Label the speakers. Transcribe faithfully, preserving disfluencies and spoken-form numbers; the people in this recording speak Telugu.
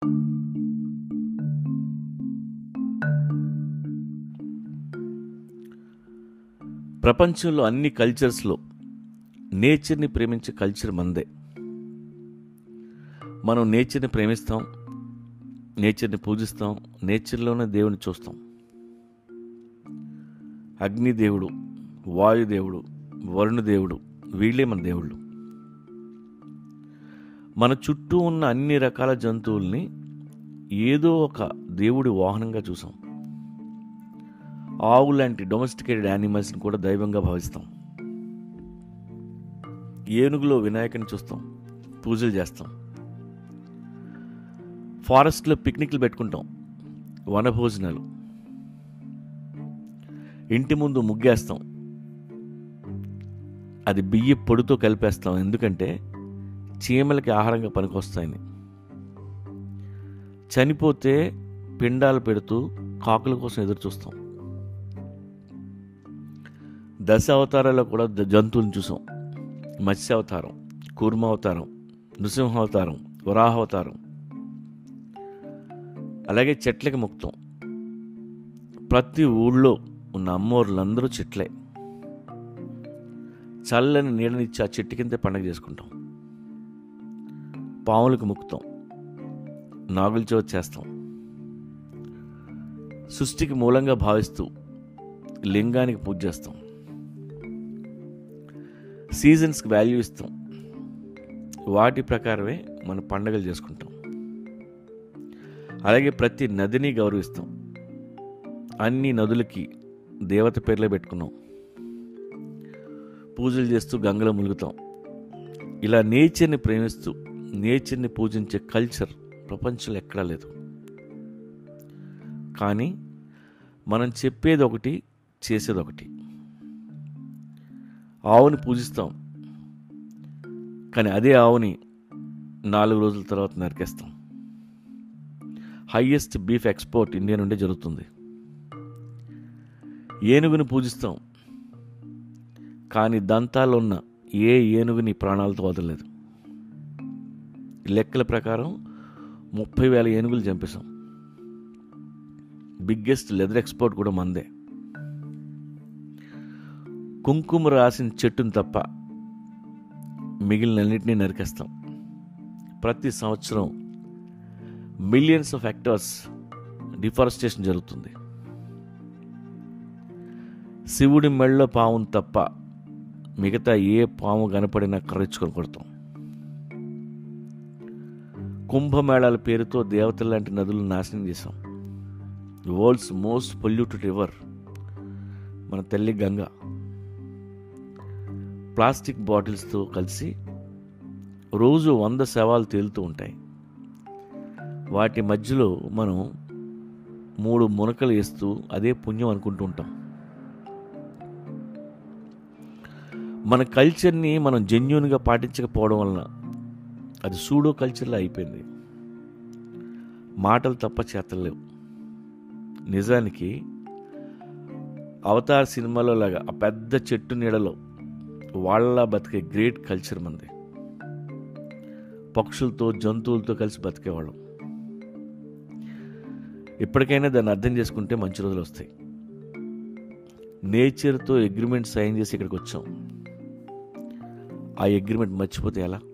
Speaker 1: ప్రపంచంలో అన్ని కల్చర్స్లో నేచర్ని ప్రేమించే కల్చర్ మందే. మనం నేచర్ని ప్రేమిస్తాం, నేచర్ని పూజిస్తాం, నేచర్లోనే దేవుని చూస్తాం. అగ్నిదేవుడు, వాయుదేవుడు, వరుణదేవుడు వీళ్ళే మన దేవుళ్ళు. మన చుట్టూ ఉన్న అన్ని రకాల జంతువుల్ని ఏదో ఒక దేవుడి వాహనంగా చూసాం. ఆవు లాంటి డొమెస్టికేటెడ్ యానిమల్స్ని కూడా దైవంగా భావిస్తాం. ఏనుగులో వినాయకుని చూస్తాం, పూజలు చేస్తాం. ఫారెస్ట్లో పిక్నిక్లు పెట్టుకుంటాం, వనభోజనాలు. ఇంటి ముందు ముగ్గేస్తాం, అది బియ్య పొడితో కలిపేస్తాం, ఎందుకంటే చీమలకి ఆహారంగా పనికొస్తాయని. చనిపోతే పిండాలు పెడుతూ కాకుల కోసం ఎదురు చూస్తాం. దశ అవతారాల్లో కూడా జంతువులను చూసాం. మత్స్య అవతారం, కూర్మ అవతారం, నృసింహ అవతారం, వరాహ అవతారం. అలాగే చెట్లకి మొక్కుతాం. ప్రతి ఊళ్ళో ఉన్న అమ్మోర్లందరూ చెట్లే. చల్లని నీడనిచ్చి ఆ చెట్టు కింద పండగ చేసుకుంటాం. పాములకు మొక్కుతాం, నాగుల చవితి చేస్తాం. సృష్టికి మూలంగా భావిస్తూ లింగానికి పూజ చేస్తాం. సీజన్స్కి వాల్యూ ఇస్తాం, వాటి ప్రకారమే మన పండగలు చేసుకుంటాం. అలాగే ప్రతి నదిని గౌరవిస్తాం. అన్ని నదులకి దేవత పేర్లే పెట్టుకున్నాం. పూజలు చేస్తూ గంగలో ములుగుతాం. ఇలా నేచర్ని ప్రేమిస్తూ నేచర్ని పూజించే కల్చర్ ప్రపంచంలో ఎక్కడా లేదు. కానీ మనం చెప్పేది ఒకటి, చేసేది ఒకటి. ఆవుని పూజిస్తాం, కానీ అదే ఆవుని నాలుగు రోజుల తర్వాత నరికేస్తాం. హైయెస్ట్ బీఫ్ ఎక్స్పోర్ట్ ఇండియా నుండి జరుగుతుంది. ఏనుగుని పూజిస్తాం, కానీ దంతాల్లో ఉన్న ఏ ఏనుగుని ప్రాణాలతో వదలలేదు. లెక్కల ప్రకారం ముప్పై వేల ఏనుగులు చంపేశాం. బిగ్గెస్ట్ లెదర్ ఎక్స్పోర్ట్ కూడా మందే. కుంకుమ రాసిన చెట్టును తప్ప మిగిలినన్నింటినీ నరికేస్తాం. ప్రతి సంవత్సరం మిలియన్స్ ఆఫ్ హెక్టార్స్ డిఫారెస్టేషన్ జరుగుతుంది. శివుడి మెళ్ళలో పామును తప్ప మిగతా ఏ పాము కనపడినా కర్రించుకొని కొడతాం. కుంభమేళాల పేరుతో దేవతల లాంటి నదులను నాశనం చేశాం. వరల్డ్స్ మోస్ట్ పొల్యూటెడ్ రివర్ మన తల్లి గంగా. ప్లాస్టిక్ బాటిల్స్తో కలిసి రోజు వంద శవాలు తేలుతూ ఉంటాయి. వాటి మధ్యలో మనం మూడు మునకలు వేస్తూ అదే పుణ్యం అనుకుంటూ ఉంటాం. మన కల్చర్ని మనం జెన్యూన్గా పాటించకపోవడం వలన అది సూడో కల్చర్లా అయిపోయింది. మాటలు తప్ప చేతలు లేవు. నిజానికి అవతార్ సినిమాలో లాగా ఆ పెద్ద చెట్టు నీడలో వాళ్ళ బతికే గ్రేట్ కల్చర్ మంది. పక్షులతో, జంతువులతో కలిసి బతికేవాళ్ళం. ఇప్పటికైనా దాన్ని అర్థం చేసుకుంటే మంచి రోజులు వస్తాయి. నేచర్తో అగ్రిమెంట్ సైన్ చేసి ఇక్కడికి వచ్చాం. ఆ అగ్రిమెంట్ మర్చిపోతే ఎలా?